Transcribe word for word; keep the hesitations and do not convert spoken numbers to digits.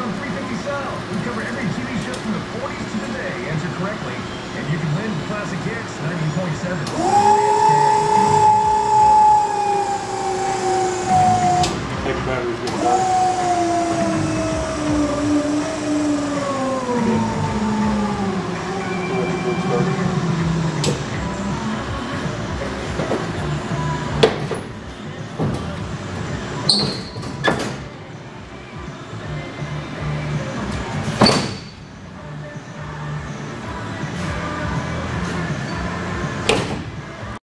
on three fifty South. We cover every T V show from the forties to today. Answer correctly, and you can win Classic Hits ninety point seven. Take batteries gonna die.